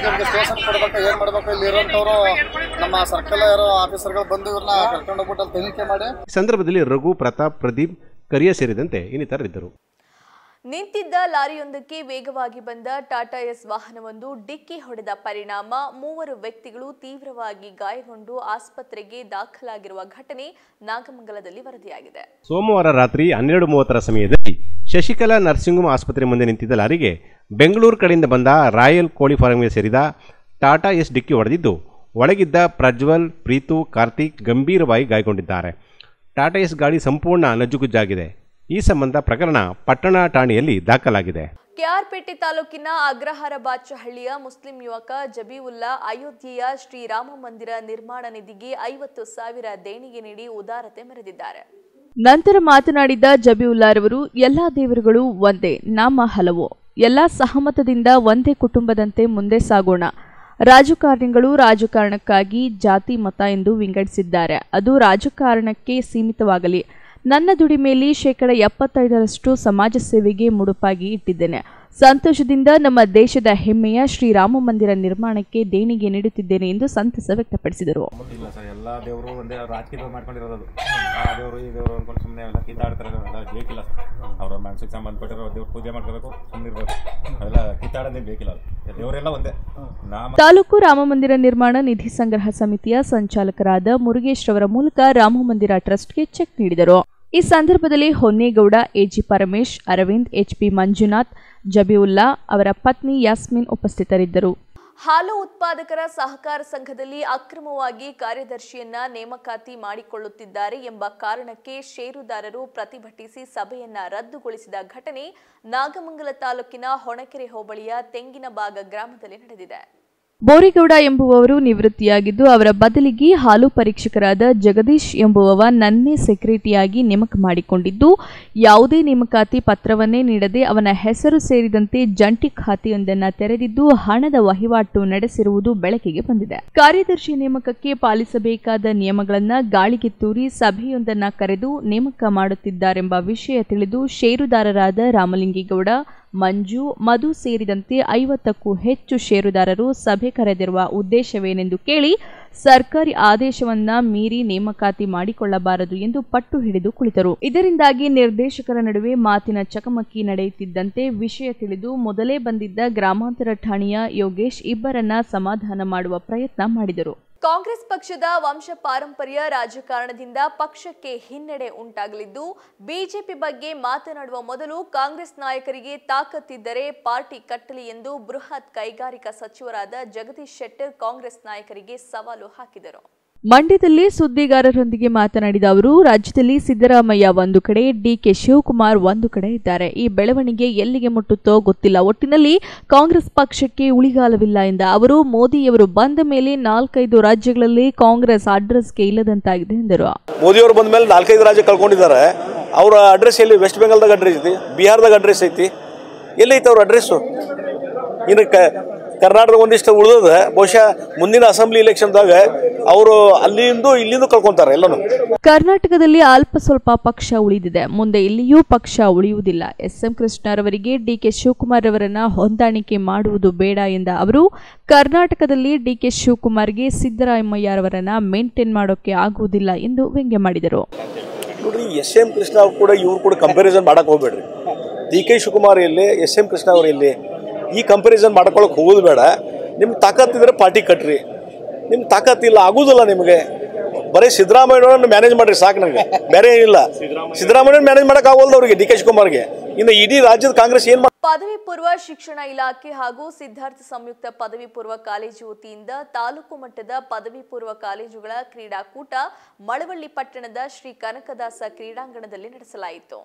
ಲೈಸೆನ್ಸ್ ಕೊಡ್ಬೇಕು, ಏನು ಮಾಡಬೇಕು, ಇಲ್ಲಿ ಇರುವಂಥವ್ರು ನಮ್ಮ ಸರ್ಕಲ್ ಇರೋ ಆಫೀಸರ್ಗಳು ಬಂದು ಇವ್ರನ್ನ ಕರ್ಕೊಂಡು ಹೋಗ್ಬಿಟ್ಟು ಅಲ್ಲಿ ತನಿಖೆ ಮಾಡಿ. ಈ ಸಂದರ್ಭದಲ್ಲಿ ರಘು, ಪ್ರತಾಪ್, ಪ್ರದೀಪ್, ಕರಿಯ ಸೇರಿದಂತೆ ಇನ್ನಿತರರಿದ್ದರು. ನಿಂತಿದ್ದ ಲಾರಿಯೊಂದಕ್ಕೆ ವೇಗವಾಗಿ ಬಂದ ಟಾಟಾ ಎಸ್ ವಾಹನವೊಂದು ಡಿಕ್ಕಿ ಹೊಡೆದ ಪರಿಣಾಮ ಮೂವರು ವ್ಯಕ್ತಿಗಳು ತೀವ್ರವಾಗಿ ಗಾಯಗೊಂಡು ಆಸ್ಪತ್ರೆಗೆ ದಾಖಲಾಗಿರುವ ಘಟನೆ ನಾಗಮಂಗಲದಲ್ಲಿ ವರದಿಯಾಗಿದೆ. ಸೋಮವಾರ ರಾತ್ರಿ ಹನ್ನೆರಡು ಮೂವತ್ತರ ಸಮಯದಲ್ಲಿ ಶಶಿಕಲಾ ನರ್ಸಿಂಗ್ ಹೋಮ್ ಆಸ್ಪತ್ರೆ ಮುಂದೆ ನಿಂತಿದ್ದ ಲಾರಿಗೆ ಬೆಂಗಳೂರು ಕಡೆಯಿಂದ ಬಂದ ರಾಯಲ್ ಕೋಳಿ ಫಾರ್ಮ್ಗೆ ಸೇರಿದ ಟಾಟಾ ಎಸ್ ಡಿಕ್ಕಿ ಹೊಡೆದಿದ್ದು ಒಳಗಿದ್ದ ಪ್ರಜ್ವಲ್, ಪ್ರೀತು, ಕಾರ್ತಿಕ್ ಗಂಭೀರವಾಗಿ ಗಾಯಗೊಂಡಿದ್ದಾರೆ. ಟಾಟಾ ಎಸ್ ಗಾಡಿ ಸಂಪೂರ್ಣ ನಜ್ಜುಗುಜ್ಜಾಗಿದೆ. ಈ ಸಂಬಂಧ ಪ್ರಕರಣ ಪಟ್ಟಣ ಠಾಣೆಯಲ್ಲಿ ದಾಖಲಾಗಿದೆ. ಕೆಆರ್ಪೇಟೆ ತಾಲೂಕಿನ ಅಗ್ರಹಾರ ಬಾಚಹಳ್ಳಿಯ ಮುಸ್ಲಿಂ ಯುವಕ ಜಬೀವುಲ್ಲಾ ಅಯೋಧ್ಯೆಯ ಶ್ರೀರಾಮ ಮಂದಿರ ನಿರ್ಮಾಣ ನಿಧಿಗೆ ಐವತ್ತು ಸಾವಿರ ದೇಣಿಗೆ ನೀಡಿ ಉದಾರತೆ ಮೆರೆದಿದ್ದಾರೆ. ನಂತರ ಮಾತನಾಡಿದ ಜಬೀವುಲ್ಲಾರವರು, ಎಲ್ಲಾ ದೇವರುಗಳು ಒಂದೇ, ನಾಮ ಹಲವು, ಎಲ್ಲಾ ಸಹಮತದಿಂದ ಒಂದೇ ಕುಟುಂಬದಂತೆ ಮುಂದೆ ಸಾಗೋಣ. ರಾಜಕಾರಣಿಗಳು ರಾಜಕಾರಣಕ್ಕಾಗಿ ಜಾತಿ ಮತ ಎಂದು ವಿಂಗಡಿಸಿದ್ದಾರೆ. ಅದು ರಾಜಕಾರಣಕ್ಕೆ ಸೀಮಿತವಾಗಲಿ. ನನ್ನ ದುಡಿಮೆಯಲ್ಲಿ ಶೇಕಡ ಎಪ್ಪತ್ತೈದರಷ್ಟು ಸಮಾಜ ಸೇವೆಗೆ ಮುಡುಪಾಗಿ ಇಟ್ಟಿದ್ದೇನೆ. ಸಂತೋಷದಿಂದ ನಮ್ಮ ದೇಶದ ಹೆಮ್ಮೆಯ ಶ್ರೀರಾಮ ಮಂದಿರ ನಿರ್ಮಾಣಕ್ಕೆ ದೇಣಿಗೆ ನೀಡುತ್ತಿದ್ದೇನೆ ಎಂದು ಸಂತಸ ವ್ಯಕ್ತಪಡಿಸಿದರು. ಇಲ್ಲ ಸರ್, ಎಲ್ಲ ದೇವರು ಒಂದೇ ರಾಜಕೀಯ ಮಾಡ್ಕೊಂಡಿರೋದು. ಆ ದೇವರು ಈ ದೇವರು ಅನ್ಕೊಂಡು ಸುಮ್ಮನೆ ಎಲ್ಲ ಕಿತ್ತಾಡ್ತಾರೆ, ಎಲ್ಲ ಬೇಕಿಲ್ಲ. ಅವ್ರ ಮನಸ್ಸಿಗೆ ಸಂಬಂಧಪಟ್ಟಿರೋ ದೇವ್ರು ಪೂಜೆ ಮಾಡ್ಕೋಬೇಕು, ಸುಮ್ಮನೆ ಇರಬೇಕು. ಅದೆಲ್ಲ ಕಿತ್ತಾಡೋದೇ ಬೇಕಿಲ್ಲ. ದೇವರೆಲ್ಲ ಒಂದೇ. ತಾಲೂಕು ರಾಮ ಮಂದಿರ ನಿರ್ಮಾಣ ನಿಧಿ ಸಂಗ್ರಹ ಸಮಿತಿಯ ಸಂಚಾಲಕರಾದ ಮುರುಗೇಶ್ ರವರ ಮೂಲಕ ರಾಮ ಮಂದಿರ ಟ್ರಸ್ಟ್ಗೆ ಚೆಕ್ ನೀಡಿದರು. ಈ ಸಂದರ್ಭದಲ್ಲಿ ಹೊನ್ನೇಗೌಡ, ಎಜಿ ಪರಮೇಶ್, ಅರವಿಂದ್, ಎಚ್ಪಿ ಮಂಜುನಾಥ್, ಜಬೀವುಲ್ಲಾ ಅವರ ಪತ್ನಿ ಯಾಸ್ಮಿನ್ ಉಪಸ್ಥಿತರಿದ್ದರು. ಹಾಲು ಉತ್ಪಾದಕರ ಸಹಕಾರ ಸಂಘದಲ್ಲಿ ಅಕ್ರಮವಾಗಿ ಕಾರ್ಯದರ್ಶಿಯನ್ನ ನೇಮಕಾತಿ ಮಾಡಿಕೊಳ್ಳುತ್ತಿದ್ದಾರೆ ಎಂಬ ಕಾರಣಕ್ಕೆ ಷೇರುದಾರರು ಪ್ರತಿಭಟಿಸಿ ಸಭೆಯನ್ನ ರದ್ದುಗೊಳಿಸಿದ ಘಟನೆ ನಾಗಮಂಗಲ ತಾಲೂಕಿನ ಹೊಣಕೆರೆ ಹೋಬಳಿಯ ತೆಂಗಿನಬಾಗ ಗ್ರಾಮದಲ್ಲಿ ನಡೆದಿದೆ. ಬೋರೇಗೌಡ ಎಂಬುವವರು ನಿವೃತ್ತಿಯಾಗಿದ್ದು ಅವರ ಬದಲಿಗೆ ಹಾಲು ಪರೀಕ್ಷಕರಾದ ಜಗದೀಶ್ ಎಂಬುವವ ನನ್ನೇ ಸೆಕ್ರೆಟರಿಯಾಗಿ ನೇಮಕ ಮಾಡಿಕೊಂಡಿದ್ದು ಯಾವುದೇ ನೇಮಕಾತಿ ಪತ್ರವನ್ನೇ ನೀಡದೆ ಅವನ ಹೆಸರು ಸೇರಿದಂತೆ ಜಂಟಿ ಖಾತೆಯೊಂದನ್ನು ತೆರೆದಿದ್ದು ಹಣದ ವಹಿವಾಟು ನಡೆಸಿರುವುದು ಬೆಳಕಿಗೆ ಬಂದಿದೆ. ಕಾರ್ಯದರ್ಶಿ ನೇಮಕಕ್ಕೆ ಪಾಲಿಸಬೇಕಾದ ನಿಯಮಗಳನ್ನು ಗಾಳಿಗೆ ತೂರಿ ಸಭೆಯೊಂದನ್ನು ಕರೆದು ನೇಮಕ ಮಾಡುತ್ತಿದ್ದಾರೆಂಬ ವಿಷಯ ತಿಳಿದು ಷೇರುದಾರರಾದ ರಾಮಲಿಂಗೇಗೌಡ, ಮಂಜು, ಮಧು ಸೇರಿದಂತೆ ಐವತ್ತಕ್ಕೂ ಹೆಚ್ಚು ಷೇರುದಾರರು ಸಭೆ ಕರೆದಿರುವ ಉದ್ದೇಶವೇನೆಂದು ಕೇಳಿ ಸರ್ಕಾರಿ ಆದೇಶವನ್ನ ಮೀರಿ ನೇಮಕಾತಿ ಮಾಡಿಕೊಳ್ಳಬಾರದು ಎಂದು ಪಟ್ಟು ಹಿಡಿದು ಕುಳಿತರು. ಇದರಿಂದಾಗಿ ನಿರ್ದೇಶಕರ ನಡುವೆ ಮಾತಿನ ಚಕಮಕಿ ನಡೆಯುತ್ತಿದ್ದಂತೆ ವಿಷಯ ತಿಳಿದು ಮೊದಲೇ ಬಂದಿದ್ದ ಗ್ರಾಮಾಂತರ ಠಾಣೆಯ ಯೋಗೇಶ್ ಇಬ್ಬರನ್ನ ಸಮಾಧಾನ ಮಾಡುವ ಪ್ರಯತ್ನ ಮಾಡಿದರು. ಕಾಂಗ್ರೆಸ್ ಪಕ್ಷದ ವಂಶ ಪಾರಂಪರ್ಯ ರಾಜಕಾರಣದಿಂದ ಪಕ್ಷಕ್ಕೆ ಹಿನ್ನಡೆ ಉಂಟಾಗಲಿದ್ದು ಬಿಜೆಪಿ ಬಗ್ಗೆ ಮಾತನಾಡುವ ಮೊದಲು ಕಾಂಗ್ರೆಸ್ ನಾಯಕರಿಗೆ ತಾಕತ್ತಿದ್ದರೆ ಪಾರ್ಟಿ ಕಟ್ಟಲಿ ಎಂದು ಬೃಹತ್ ಕೈಗಾರಿಕಾ ಸಚಿವರಾದ ಜಗದೀಶ್ ಶೆಟ್ಟರ್ ಕಾಂಗ್ರೆಸ್ ನಾಯಕರಿಗೆ ಸವಾಲು ಹಾಕಿದರು. ಮಂಡ್ಯದಲ್ಲಿ ಸುದ್ದಿಗಾರರೊಂದಿಗೆ ಮಾತನಾಡಿದ ಅವರು, ರಾಜ್ಯದಲ್ಲಿ ಸಿದ್ದರಾಮಯ್ಯ ಒಂದು ಕಡೆ, ಡಿಕೆ ಶಿವಕುಮಾರ್ ಒಂದು ಕಡೆ ಇದ್ದಾರೆ. ಈ ಬೆಳವಣಿಗೆ ಎಲ್ಲಿಗೆ ಮುಟ್ಟುತ್ತೋ ಗೊತ್ತಿಲ್ಲ. ಒಟ್ಟಿನಲ್ಲಿ ಕಾಂಗ್ರೆಸ್ ಪಕ್ಷಕ್ಕೆ ಉಳಿಗಾಲವಿಲ್ಲ ಎಂದ ಅವರು, ಮೋದಿಯವರು ಬಂದ ಮೇಲೆ ನಾಲ್ಕೈದು ರಾಜ್ಯಗಳಲ್ಲಿ ಕಾಂಗ್ರೆಸ್ ಅಡ್ರೆಸ್ಗೆ ಇಲ್ಲದಂತಾಗಿದೆ ಎಂದರು. ಮೋದಿಯವರು ಬಂದ ಮೇಲೆ ನಾಲ್ಕೈದು ರಾಜ್ಯ ಕಳ್ಕೊಂಡಿದ್ದಾರೆ. ಅವರ ಅಡ್ರೆಸ್ ಎಲ್ಲಿ? ವೆಸ್ಟ್ ಬೆಂಗಾಲ್ದಾಗ ಅಡ್ರೆಸ್ ಐತಿ, ಬಿಹಾರದಾಗ ಅಡ್ರೆಸ್ ಐತಿ, ಎಲ್ಲೈತಿ ಅವ್ರ ಅಡ್ರೆಸ್ಸು? ಇನ್ನು ಕರ್ನಾಟಕ ಒಂದಿಷ್ಟು ಉಳಿದ ಬಹುಶಃ ಮುಂದಿನ ಅಸೆಂಬ್ಲಿ ಇಲೆಕ್ಷನ್ದಾಗ ಅವರು ಅಲ್ಲಿಂದ ಇಲ್ಲಿಂದ ಕಳ್ಕೊಂತಾರೆ ಎಲ್ಲನೂ. ಕರ್ನಾಟಕದಲ್ಲಿ ಅಲ್ಪ ಸ್ವಲ್ಪ ಪಕ್ಷ ಉಳಿದಿದೆ, ಮುಂದೆ ಇಲ್ಲಿಯೂ ಪಕ್ಷ ಉಳಿಯುವುದಿಲ್ಲ. ಎಸ್ ಎಂ ಕೃಷ್ಣರವರಿಗೆ ಡಿಕೆ ಶಿವಕುಮಾರ್ ಅವರನ್ನ ಹೊಂದಾಣಿಕೆ ಮಾಡುವುದು ಬೇಡ ಎಂದ ಅವರು, ಕರ್ನಾಟಕದಲ್ಲಿ ಡಿಕೆ ಶಿವಕುಮಾರ್ಗೆ ಸಿದ್ದರಾಮಯ್ಯರವರನ್ನ ಮೇಂಟೈನ್ ಮಾಡೋಕೆ ಆಗುವುದಿಲ್ಲ ಎಂದು ವ್ಯಂಗ್ಯ ಮಾಡಿದರು. ನೋಡ್ರಿ, ಎಸ್ ಎಂ ಕೃಷ್ಣ ಅವರು ಕೂಡ ಇವ್ರು ಕೂಡ ಕಂಪ್ಯಾರಿಸನ್ ಮಾಡಕ್ ಹೋಗ್ಬೇಡ್ರಿ. ಡಿ ಕೆ ಶಿವಕುಮಾರ್ ಇಲ್ಲಿ, ಎಸ್ ಎಂ ಕೃಷ್ಣ ಅವರು ಇಲ್ಲಿ, ಈ ಕಂಪ್ಯಾರಿಸನ್ ಮಾಡ್ಕೊಳಕ್ ಹೋಗೋದು ಬೇಡ. ನಿಮ್ಗೆ ತಾಕತ್ತಿದ್ರೆ ಪಾರ್ಟಿ ಕಟ್ರಿ, ನಿಮ್ಗೆ ತಾಕತ್ತಿಲ್ಲ ಆಗುದಿಲ್ಲ ನಿಮಗೆ. ಬರೀ ಸಿದ್ದರಾಮಯ್ಯವ್ರನ್ನ ಮ್ಯಾನೇಜ್ ಮಾಡ್ರಿ ಸಾಕು, ನನಗೆ ಬೇರೆ ಏನಿಲ್ಲ. ಸಿದ್ದರಾಮಯ್ಯ ಮ್ಯಾನೇಜ್ ಮಾಡಕ್ ಆಗೋಲ್ದ ಅವ್ರಿಗೆ, ಡಿ ಕೆ ಶಿವಕುಮಾರ್ಗೆ. ಇನ್ನು ಇಡೀ ರಾಜ್ಯದ ಕಾಂಗ್ರೆಸ್ ಏನ್ ಪದವಿ ಪೂರ್ವ ಶಿಕ್ಷಣ ಇಲಾಖೆ ಹಾಗೂ ಸಿದ್ಧಾರ್ಥ ಸಂಯುಕ್ತ ಪದವಿ ಪೂರ್ವ ಕಾಲೇಜು ವತಿಯಿಂದ ತಾಲೂಕು ಮಟ್ಟದ ಪದವಿ ಪೂರ್ವ ಕಾಲೇಜುಗಳ ಕ್ರೀಡಾಕೂಟ ಮಳವಳ್ಳಿ ಪಟ್ಟಣದ ಶ್ರೀ ಕನಕದಾಸ ಕ್ರೀಡಾಂಗಣದಲ್ಲಿ ನಡೆಸಲಾಯಿತು.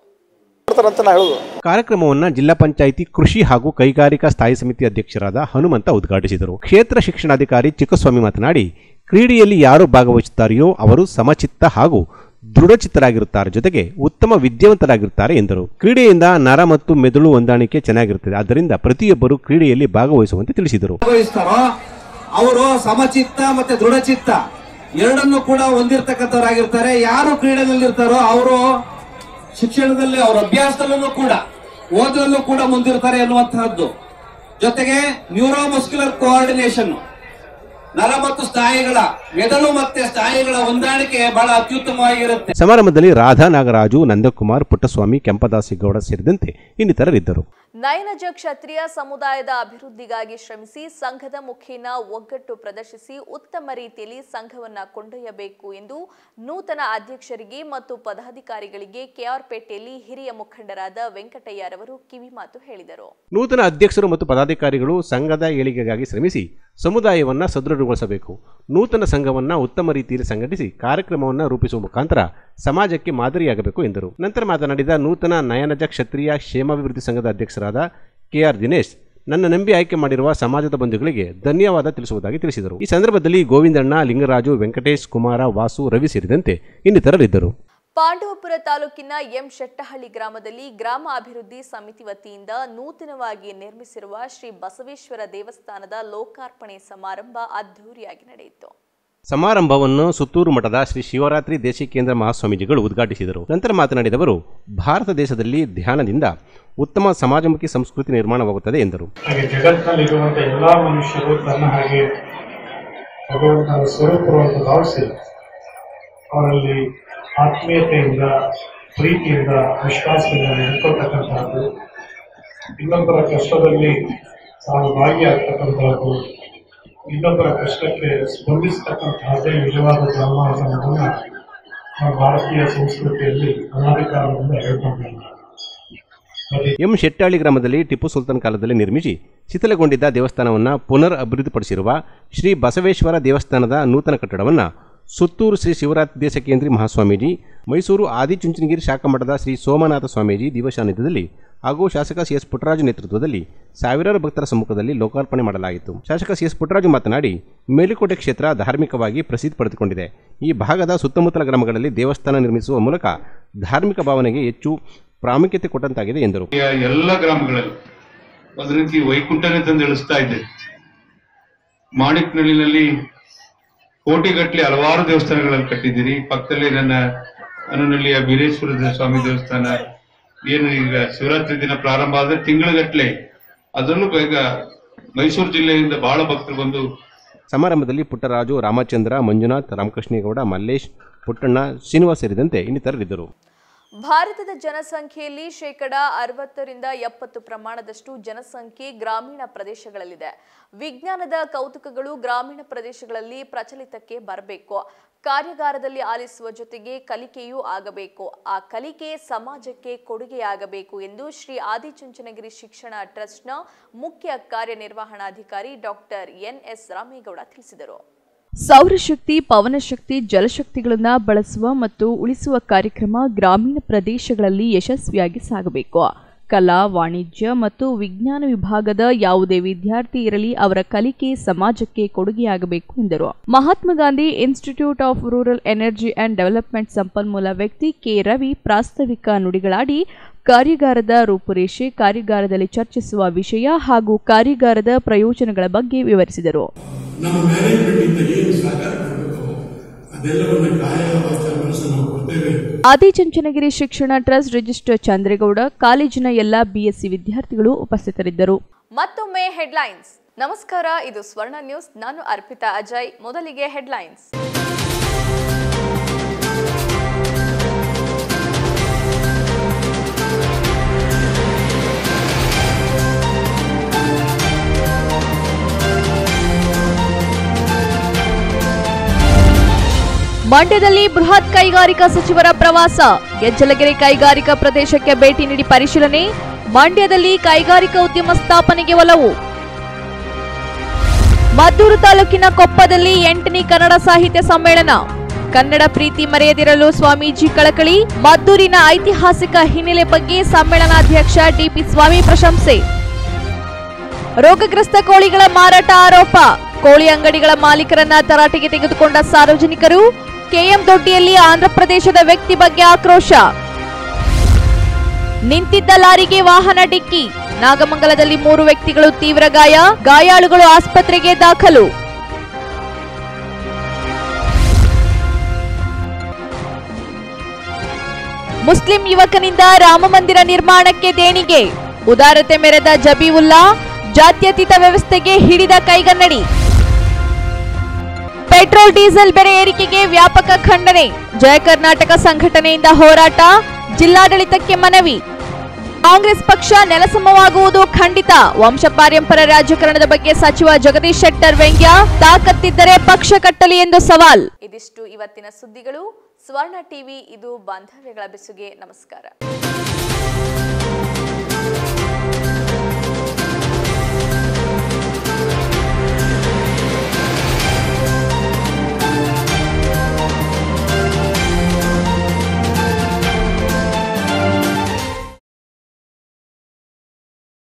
ಕಾರ್ಯಕ್ರಮವನ್ನು ಜಿಲ್ಲಾ ಪಂಚಾಯಿತಿ ಕೃಷಿ ಹಾಗೂ ಕೈಗಾರಿಕಾ ಸ್ಥಾಯಿ ಸಮಿತಿ ಅಧ್ಯಕ್ಷರಾದ ಹನುಮಂತ ಉದ್ಘಾಟಿಸಿದರು. ಕ್ಷೇತ್ರ ಶಿಕ್ಷಣಾಧಿಕಾರಿ ಚಿಕ್ಕಸ್ವಾಮಿ ಮಾತನಾಡಿ, ಕ್ರೀಡೆಯಲ್ಲಿ ಯಾರು ಭಾಗವಹಿಸುತ್ತಾರೆಯೋ ಅವರು ಸಮಚಿತ್ತ ಹಾಗೂ ದೃಢಚಿತ್ತರಾಗಿರುತ್ತಾರೆ, ಜೊತೆಗೆ ಉತ್ತಮ ವಿದ್ಯಾವಂತರಾಗಿರುತ್ತಾರೆ ಎಂದರು. ಕ್ರೀಡೆಯಿಂದ ನರ ಮತ್ತು ಮೆದುಳು ಹೊಂದಾಣಿಕೆ ಚೆನ್ನಾಗಿರುತ್ತದೆ, ಆದ್ದರಿಂದ ಪ್ರತಿಯೊಬ್ಬರು ಕ್ರೀಡೆಯಲ್ಲಿ ಭಾಗವಹಿಸುವಂತೆ ತಿಳಿಸಿದರು. ಅವರು ಸಮಚಿತ್ತ ಮತ್ತೆ ದೃಢಚಿತ್ತ ಎರಡನ್ನೂ ಕೂಡ ಹೊಂದಿರತಕ್ಕಂಥವರಾಗಿರ್ತಾರೆ. ಯಾರು ಕ್ರೀಡೆಯಲ್ಲಿರ್ತಾರೋ ಅವರು ಶಿಕ್ಷಣದಲ್ಲಿ, ಅವರ ಅಭ್ಯಾಸದಲ್ಲೂ ಕೂಡ, ಓದರಲ್ಲೂ ಕೂಡ ಮುಂದಿರ್ತಾರೆ ಎನ್ನುವಂತಹದ್ದು. ಜೊತೆಗೆ ನ್ಯೂರೋಮಸ್ಕ್ಯುಲರ್ ಕೋಆರ್ಡಿನೇಷನ್, ನರ ಮತ್ತು ಸ್ನಾಯುಗಳ ಮೆದುಳು ಮತ್ತೆ ಸ್ನಾಯುಗಳ ಹೊಂದಾಣಿಕೆ ಬಹಳ ಅತ್ಯುತ್ತಮವಾಗಿರುತ್ತೆ. ಸಮಾರಂಭದಲ್ಲಿ ರಾಧಾ ನಾಗರಾಜು, ನಂದಕುಮಾರ್, ಪುಟ್ಟಸ್ವಾಮಿ, ಕೆಂಪದಾಸಿಗೌಡ ಸೇರಿದಂತೆ ಇನ್ನಿತರರಿದ್ದರು. ನಯನಜ ಕ್ಷತ್ರಿಯ ಸಮುದಾಯದ ಅಭಿವೃದ್ಧಿಗಾಗಿ ಶ್ರಮಿಸಿ ಸಂಘದ ಮುಖೇನ ಒಗ್ಗಟ್ಟು ಪ್ರದರ್ಶಿಸಿ ಉತ್ತಮ ರೀತಿಯಲ್ಲಿ ಸಂಘವನ್ನ ಕೊಂಡೊಯ್ಯಬೇಕು ಎಂದು ನೂತನ ಅಧ್ಯಕ್ಷರಿಗೆ ಮತ್ತು ಪದಾಧಿಕಾರಿಗಳಿಗೆ ಕೆಆರ್ಪೇಟೆಯಲ್ಲಿ ಹಿರಿಯ ಮುಖಂಡರಾದ ವೆಂಕಟಯ್ಯರವರು ಕಿವಿಮಾತು ಹೇಳಿದರು. ನೂತನ ಅಧ್ಯಕ್ಷರು ಮತ್ತು ಪದಾಧಿಕಾರಿಗಳು ಸಂಘದ ಏಳಿಗೆಗಾಗಿ ಶ್ರಮಿಸಿ ಸಮುದಾಯವನ್ನು ಸದೃಢಗೊಳಿಸಬೇಕು. ನೂತನ ಸಂಘವನ್ನು ಉತ್ತಮ ರೀತಿಯಲ್ಲಿ ಸಂಘಟಿಸಿ ಕಾರ್ಯಕ್ರಮವನ್ನು ರೂಪಿಸುವ ಮುಖಾಂತರ ಸಮಾಜಕ್ಕೆ ಮಾದರಿಯಾಗಬೇಕು ಎಂದರು. ನಂತರ ಮಾತನಾಡಿದ ನೂತನ ನಯನಜ ಕ್ಷತ್ರಿಯ ಕ್ಷೇಮಾಭಿವೃದ್ಧಿ ಸಂಘದ ಅಧ್ಯಕ್ಷರಾದ ಕೆಆರ್ ದಿನೇಶ್, ನನ್ನ ನಂಬಿ ಆಯ್ಕೆ ಮಾಡಿರುವ ಸಮಾಜದ ಬಂಧುಗಳಿಗೆ ಧನ್ಯವಾದ ತಿಳಿಸುವುದಾಗಿ ತಿಳಿಸಿದರು. ಈ ಸಂದರ್ಭದಲ್ಲಿ ಗೋವಿಂದಣ್ಣ, ಲಿಂಗರಾಜು, ವೆಂಕಟೇಶ್, ಕುಮಾರ, ವಾಸು, ರವಿ ಸೇರಿದಂತೆ ಇನ್ನಿತರರಿದ್ದರು. ಪಾಂಡವಪುರ ತಾಲೂಕಿನ ಎಂ ಶೆಟ್ಟಹಳ್ಳಿ ಗ್ರಾಮದಲ್ಲಿ ಗ್ರಾಮ ಅಭಿವೃದ್ಧಿ ಸಮಿತಿ ವತಿಯಿಂದ ನೂತನವಾಗಿ ನಿರ್ಮಿಸಿರುವ ಶ್ರೀ ಬಸವೇಶ್ವರ ದೇವಸ್ಥಾನದ ಲೋಕಾರ್ಪಣೆ ಸಮಾರಂಭ ಅದ್ದೂರಿಯಾಗಿ ನಡೆಯಿತು. ಸಮಾರಂಭವನ್ನು ಸುತ್ತೂರು ಮಠದ ಶ್ರೀ ಶಿವರಾತ್ರಿ ದೇಶಿಕೇಂದ್ರ ಮಹಾಸ್ವಾಮೀಜಿಗಳು ಉದ್ಘಾಟಿಸಿದರು. ನಂತರ ಮಾತನಾಡಿದವರು, ಭಾರತ ದೇಶದಲ್ಲಿ ಧ್ಯಾನದಿಂದ ಉತ್ತಮ ಸಮಾಜಮುಖಿ ಸಂಸ್ಕೃತಿ ನಿರ್ಮಾಣವಾಗುತ್ತದೆ ಎಂದರು. ಜಗತ್ತಿನಲ್ಲಿರುವಂತಹ ಎಲ್ಲಾ ಮನುಷ್ಯರು ತನ್ನ ಹಾಗೆ ಭಗವಂತನ ಸ್ವರೂಪವನ್ನು ಭಾವಿಸಿ ಅವರಲ್ಲಿ ಆತ್ಮೀಯತೆಯಿಂದ, ಪ್ರೀತಿಯಿಂದ, ವಿಶ್ವಾಸದಿಂದ ನಡ್ಕೊಳ್ತಕ್ಕಂತಹದ್ದು, ಇನ್ನೊಬ್ಬರ ಕಷ್ಟದಲ್ಲಿ ತಾವು ಭಾಗಿಯಾಗ್ತಕ್ಕಂತಹದ್ದು, ಇನ್ನೊಬ್ಬರ ಕಷ್ಟಕ್ಕೆ ಸ್ಪಂದಿಸ್ತಕ್ಕಂತಹದ್ದೇ ನಿಜವಾದ ಧರ್ಮ ಅನ್ನೋದನ್ನ ನಮ್ಮ ಭಾರತೀಯ ಸಂಸ್ಕೃತಿಯಲ್ಲಿ ಅನಾದಿ ಕಾಲದಿಂದ ಹೇಳ್ಕೊಂಡಿದ್ದಾರೆ. ಎಂ ಶೆಟ್ಟಹಳ್ಳಿ ಗ್ರಾಮದಲ್ಲಿ ಟಿಪ್ಪು ಸುಲ್ತಾನ್ ಕಾಲದಲ್ಲಿ ನಿರ್ಮಿಸಿ ಶಿಥಿಲಗೊಂಡಿದ್ದ ದೇವಸ್ಥಾನವನ್ನು ಪುನರ್ ಅಭಿವೃದ್ಧಿಪಡಿಸಿರುವ ಶ್ರೀ ಬಸವೇಶ್ವರ ದೇವಸ್ಥಾನದ ನೂತನ ಕಟ್ಟಡವನ್ನು ಸುತ್ತೂರು ಶ್ರೀ ಶಿವರಾತ್ರಿ ದೇಶಿಕೇಂದ್ರ ಮಹಾಸ್ವಾಮೀಜಿ, ಮೈಸೂರು ಆದಿಚುಂಚನಗಿರಿ ಶಾಖಾಮಠದ ಶ್ರೀ ಸೋಮನಾಥ ಸ್ವಾಮೀಜಿ ದಿವಸಾನ್ನಿಧ್ಯದಲ್ಲಿ ಹಾಗೂ ಶಾಸಕ ಸಿ ಎಸ್ ಪುಟ್ಟರಾಜು ನೇತೃತ್ವದಲ್ಲಿ ಸಾವಿರಾರು ಭಕ್ತರ ಸಮ್ಮುಖದಲ್ಲಿ ಲೋಕಾರ್ಪಣೆ ಮಾಡಲಾಯಿತು. ಶಾಸಕ ಸಿ ಎಸ್ ಪುಟ್ಟರಾಜು ಮಾತನಾಡಿ, ಮೇಲುಕೋಟೆ ಕ್ಷೇತ್ರ ಧಾರ್ಮಿಕವಾಗಿ ಪ್ರಸಿದ್ಧಿ ಪಡೆದುಕೊಂಡಿದೆ. ಈ ಭಾಗದ ಸುತ್ತಮುತ್ತಲ ಗ್ರಾಮಗಳಲ್ಲಿ ದೇವಸ್ಥಾನ ನಿರ್ಮಿಸುವ ಮೂಲಕ ಧಾರ್ಮಿಕ ಭಾವನೆಗೆ ಹೆಚ್ಚು ಪ್ರಾಮುಖ್ಯತೆ ಕೊಟ್ಟಂತಾಗಿದೆ ಎಂದರು. ಎಲ್ಲ ಗ್ರಾಮಗಳಲ್ಲಿ ಒಂದು ರೀತಿ ವೈಕುಂಠನೇ ತಂದು ಇಳಿಸ್ತಾ ಇದೆ. ಮಾಣಿಕ್ನಳ್ಳಿನಲ್ಲಿ ಕೋಟಿಗಟ್ಟಲೆ ಹಲವಾರು ದೇವಸ್ಥಾನಗಳನ್ನು ಕಟ್ಟಿದ್ದೀರಿ. ಪಕ್ಕದಲ್ಲಿ ನನ್ನ ಅನನಹಳ್ಳಿಯ ಬೀರೇಶ್ವರ ಸ್ವಾಮಿ ದೇವಸ್ಥಾನ ಏನು ಈಗ ಶಿವರಾತ್ರಿ ದಿನ ಪ್ರಾರಂಭ ಆದ್ರೆ ತಿಂಗಳಗಟ್ಟಲೆ, ಅದರಲ್ಲೂ ಬೇಗ ಮೈಸೂರು ಜಿಲ್ಲೆಯಿಂದ ಬಹಳ ಭಕ್ತರು ಬಂದು. ಸಮಾರಂಭದಲ್ಲಿ ಪುಟ್ಟರಾಜು, ರಾಮಚಂದ್ರ, ಮಂಜುನಾಥ್, ರಾಮಕೃಷ್ಣೇಗೌಡ, ಮಲ್ಲೇಶ್, ಪುಟ್ಟಣ್ಣ, ಶ್ರೀನಿವಾಸ್ ಸೇರಿದಂತೆ ಇನ್ನಿತರರಿದ್ದರು. ಭಾರತದ ಜನಸಂಖ್ಯೆಯಲ್ಲಿ ಶೇಕಡ ಅರವತ್ತರಿಂದ ಎಪ್ಪತ್ತು ಪ್ರಮಾಣದಷ್ಟು ಜನಸಂಖ್ಯೆ ಗ್ರಾಮೀಣ ಪ್ರದೇಶಗಳಲ್ಲಿದೆ. ವಿಜ್ಞಾನದ ಕೌತುಕಗಳು ಗ್ರಾಮೀಣ ಪ್ರದೇಶಗಳಲ್ಲಿ ಪ್ರಚಲಿತಕ್ಕೆ ಬರಬೇಕು. ಕಾರ್ಯಾಗಾರದಲ್ಲಿ ಆಲಿಸುವ ಜೊತೆಗೆ ಕಲಿಕೆಯೂ ಆಗಬೇಕು. ಆ ಕಲಿಕೆ ಸಮಾಜಕ್ಕೆ ಕೊಡುಗೆಯಾಗಬೇಕು ಎಂದು ಶ್ರೀ ಆದಿಚುಂಚನಗಿರಿ ಶಿಕ್ಷಣ ಟ್ರಸ್ಟ್ನ ಮುಖ್ಯ ಕಾರ್ಯನಿರ್ವಹಣಾಧಿಕಾರಿ ಡಾಕ್ಟರ್ ಎನ್ ಎಸ್ ರಾಮೇಗೌಡ ತಿಳಿಸಿದರು. ಸೌರಶಕ್ತಿ, ಪವನಶಕ್ತಿ, ಜಲಶಕ್ತಿಗಳನ್ನು ಬಳಸುವ ಮತ್ತು ಉಳಿಸುವ ಕಾರ್ಯಕ್ರಮ ಗ್ರಾಮೀಣ ಪ್ರದೇಶಗಳಲ್ಲಿ ಯಶಸ್ವಿಯಾಗಿ ಸಾಗಬೇಕು. ಕಲಾ, ವಾಣಿಜ್ಯ ಮತ್ತು ವಿಜ್ಞಾನ ವಿಭಾಗದ ಯಾವುದೇ ವಿದ್ಯಾರ್ಥಿ ಇರಲಿ, ಅವರ ಕಲಿಕೆ ಸಮಾಜಕ್ಕೆ ಕೊಡುಗೆಯಾಗಬೇಕು ಎಂದರು. Mahatma Gandhi institute of rural energy and development ಸಂಪನ್ಮೂಲ ವ್ಯಕ್ತಿ ಕೆ ರವಿ ಪ್ರಾಸ್ತಾವಿಕ ನುಡಿಗಳಾಡಿ ಕಾರ್ಯಾಗಾರದ ರೂಪುರೇಷೆ, ಕಾರ್ಯಾಗಾರದಲ್ಲಿ ಚರ್ಚಿಸುವ ವಿಷಯ ಹಾಗೂ ಕಾರ್ಯಾಗಾರದ ಪ್ರಯೋಜನಗಳ ಬಗ್ಗೆ ವಿವರಿಸಿದರು. ನಮ್ಮ ಮ್ಯಾನೇಜ್ಮೆಂಟ್ ಏನು ಸಹಕಾರ ಕೊಡಬೇಕು ಅದೆಲ್ಲವನ್ನ ಕಾಯ ವಾಚ ಮನಸ್ಸು ನಾವು ಕೊಡ್ತೇವೆ. ಆದಿಚುಂಚನಗಿರಿ ಶಿಕ್ಷಣ ಟ್ರಸ್ಟ್ ರಿಜಿಸ್ಟರ್ ಚಂದ್ರೇಗೌಡ, ಕಾಲೇಜಿನ ಎಲ್ಲ ಬಿಎಸ್ಸಿ ವಿದ್ಯಾರ್ಥಿಗಳು ಉಪಸ್ಥಿತರಿದ್ದರು. ಮತ್ತೊಮ್ಮೆ ಹೆಡ್ಲೈನ್ಸ್. ನಮಸ್ಕಾರ, ಇದು ಸ್ವರ್ಣ ನ್ಯೂಸ್. ನಾನು ಅರ್ಪಿತಾ ಅಜಯ್. ಮೊದಲಿಗೆ ಹೆಡ್ಲೈನ್ಸ್. ಮಂಡ್ಯದಲ್ಲಿ ಬೃಹತ್ ಕೈಗಾರಿಕಾ ಸಚಿವರ ಪ್ರವಾಸ. ಗೆಜ್ಜಲಗೆರೆ ಕೈಗಾರಿಕಾ ಪ್ರದೇಶಕ್ಕೆ ಭೇಟಿ ನೀಡಿ ಪರಿಶೀಲನೆ. ಮಂಡ್ಯದಲ್ಲಿ ಕೈಗಾರಿಕಾ ಉದ್ಯಮ ಸ್ಥಾಪನೆಗೆ ಒಲವು. ಮದ್ದೂರು ತಾಲೂಕಿನ ಕೊಪ್ಪದಲ್ಲಿ ಎಂಟನೇ ಕನ್ನಡ ಸಾಹಿತ್ಯ ಸಮ್ಮೇಳನ. ಕನ್ನಡ ಪ್ರೀತಿ ಮರೆಯದಿರಲು ಸ್ವಾಮೀಜಿ ಕಳಕಳಿ. ಮದ್ದೂರಿನ ಐತಿಹಾಸಿಕ ಹಿನ್ನೆಲೆ ಬಗ್ಗೆ ಸಮ್ಮೇಳನಾಧ್ಯಕ್ಷ ಡಿಪಿ ಸ್ವಾಮಿ ಪ್ರಶಂಸೆ. ರೋಗಗ್ರಸ್ತ ಕೋಳಿಗಳ ಮಾರಾಟ ಆರೋಪ. ಕೋಳಿ ಅಂಗಡಿಗಳ ಮಾಲೀಕರನ್ನ ತರಾಟೆಗೆ ತೆಗೆದುಕೊಂಡ ಸಾರ್ವಜನಿಕರು. ಕೆಎಂ ದೊಡ್ಡಿಯಲ್ಲಿ ಆಂಧ್ರಪ್ರದೇಶದ ವ್ಯಕ್ತಿ ಬಗ್ಗೆ ಆಕ್ರೋಶ. ನಿಂತಿದ್ದ ಲಾರಿಗೆ ವಾಹನ ಡಿಕ್ಕಿ. ನಾಗಮಂಗಲದಲ್ಲಿ ಮೂರು ವ್ಯಕ್ತಿಗಳು ತೀವ್ರ ಗಾಯ. ಗಾಯಾಳುಗಳು ಆಸ್ಪತ್ರೆಗೆ ದಾಖಲು. ಮುಸ್ಲಿಂ ಯುವಕನಿಂದ ರಾಮಮಂದಿರ ನಿರ್ಮಾಣಕ್ಕೆ ದೇಣಿಗೆ. ಉದಾರತೆ ಮೆರೆದ ಜಬೀವುಲ್ಲಾ. ಜಾತ್ಯತೀತ ವ್ಯವಸ್ಥೆಗೆ ಹಿಡಿದ ಕೈಗನ್ನಡಿ. ಪೆಟ್ರೋಲ್ ಡೀಸೆಲ್ ಬೆಲೆ ಏರಿಕೆಗೆ ವ್ಯಾಪಕ ಖಂಡನೆ. ಜಯ ಕರ್ನಾಟಕ ಸಂಘಟನೆಯಿಂದ ಹೋರಾಟ, ಜಿಲ್ಲಾಡಳಿತಕ್ಕೆ ಮನವಿ. ಕಾಂಗ್ರೆಸ್ ಪಕ್ಷ ನೆಲಸಮವಾಗುವುದು ಖಂಡಿತ. ವಂಶ ಪಾರಂಪರ ರಾಜಕಾರಣದ ಬಗ್ಗೆ ಸಚಿವ ಜಗದೀಶ್ ಶೆಟ್ಟರ್ ವ್ಯಂಗ್ಯ. ತಾಕತ್ತಿದ್ದರೆ ಪಕ್ಷ ಕಟ್ಟಲಿ ಎಂದು ಸವಾಲ್. ಇದಿಷ್ಟು ಇವತ್ತಿನ ಸುದ್ದಿಗಳು. ಸ್ವರ್ಣ ಟಿವಿ, ಇದು ಬಾಂಧವ್ಯಗಳ ಬೆಸುಗೆ. ನಮಸ್ಕಾರ.